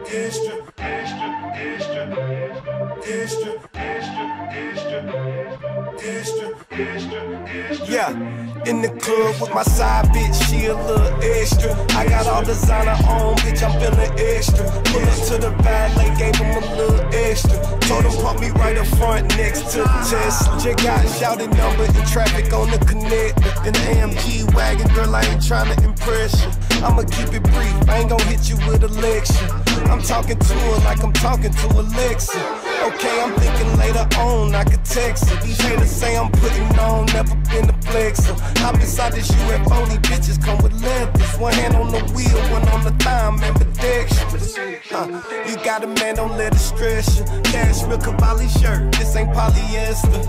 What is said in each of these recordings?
Yeah, in the club with my side bitch, she a little extra. I got all designer on, bitch, I'm feeling extra. Pull up to the valet, gave him a little extra. Told him pump me right up front next to the Tesla. Just got shouted number in traffic on the connector. In the AMG wagon, girl, I ain't tryna impress you. I'ma keep it brief, I ain't gon' hit you with a lecture. I'm talking to her like I'm talking to Alexa. Okay, I'm thinking later on I could text her. These haters say I'm putting on, never been a flexer. I'm beside this UFO, these bitches come with leathers. One hand on the wheel, one on the thigh, man, protections. You got a man, don't let it stress you. Cashmere Cavalli shirt, this ain't polyester.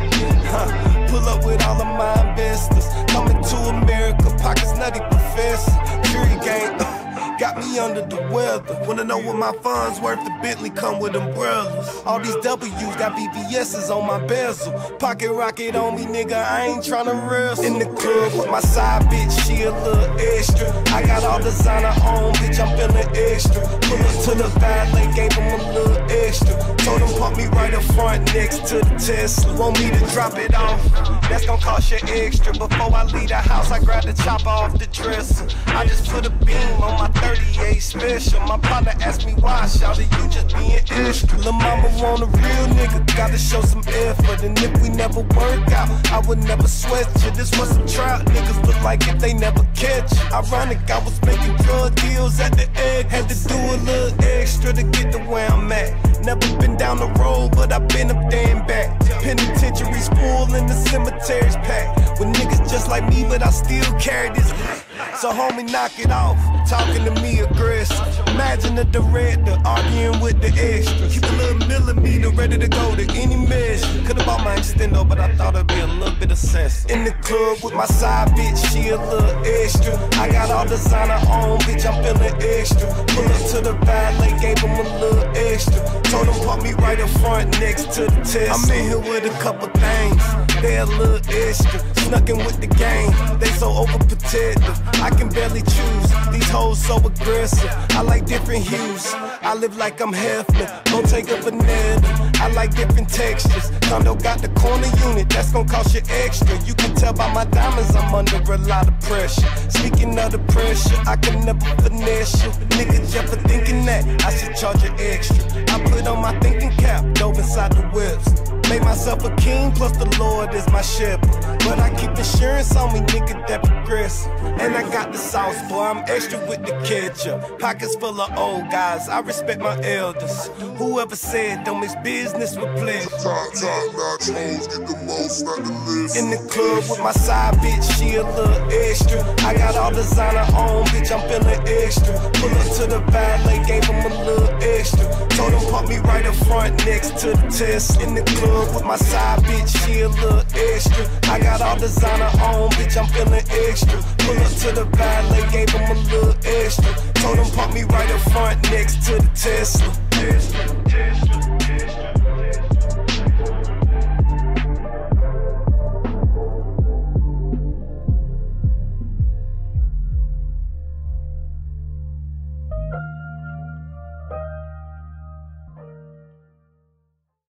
Pull up with all of my investors. Coming to America, pockets nutty professor. Jury gang, got me under the weather. Wanna know what my funds worth? The Bentley come with umbrellas. All these W's got BBS's on my bezel. Pocket rocket on me, nigga, I ain't tryna wrestle. In the club with my side bitch, she a little extra. I got all designer on, bitch, I'm feeling extra. Pull up to the valet, gave him a little extra. Told him pump me right up front next to the Tesla. Want me to drop it off? That's gon' cost you extra. Before I leave the house, I grab the chopper off the dresser. I just put a beam on my 38 special. My partner asked me why, shouted, you just being extra. Lil' mama want a real nigga, gotta show some effort. And if we never work out, I would never sweat you. This was some trout niggas look like if they never catch you. Ironic, I was making drug deals at the egg. Had to do a little extra to get to where I'm at. Never been down the road, but I've been up there and back. Penitentiary's full and the cemetery's packed. With niggas just like me, but I still carry this. So homie, knock it off, talking to me aggressive. Imagine the director arguing with the extra. Keep a little millimeter ready to go to any measure. Could've bought my extendo, but I thought it'd be a little bit of sense. In the club with my side bitch, she a little extra. I got all designer on, bitch, I'm feeling extra. Pull up to the valet, gave him a little extra. Told him pump me right up front next to the Tesla. I'm in here with a couple things, they a little extra. Snuckin' with the game, they so overprotective. I can barely choose, these hoes so aggressive. I like different hues, I live like I'm Hefner. Don't take a vanilla, I like different textures. Condo got the corner unit, that's gon' cost you extra. You can tell by my diamonds I'm under a lot of pressure. Speaking of the pressure, I can never finesse you. Niggas ever thinking that I should charge you extra. I put on my thinking cap, dove inside the whips. Made myself a king, plus the Lord is my shepherd. But I keep insurance on me, nigga, that progressive. And I got the sauce, boy, I'm extra with the ketchup. Pockets full of old guys, I respect my elders. Whoever said don't mix business with pleasure. Top-notch hoes get the most out the list. In the club with my side bitch, she a little extra. I got all designer on, bitch, I'm feeling extra. Pull up to the valet, gave him a little extra. Told him pump me right up front next to the Tesla. In the club with my side bitch, she a little extra. I got all designer on, bitch, I'm feeling extra. Pull up to the valet, gave him a little extra. Told him pump me right up front next to the Tesla.